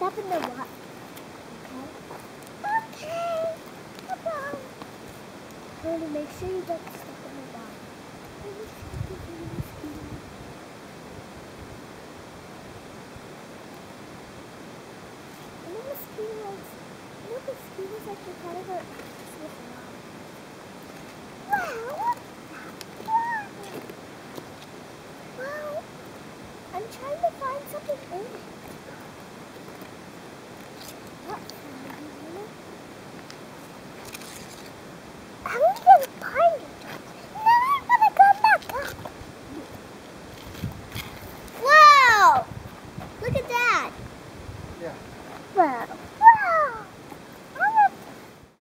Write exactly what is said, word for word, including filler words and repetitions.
step in the water. Okay? Okay. Come on. Honey, make sure you don't step in the water. And the mosquitoes, you know, mosquitoes like you're kind of a sniffing out. Wow!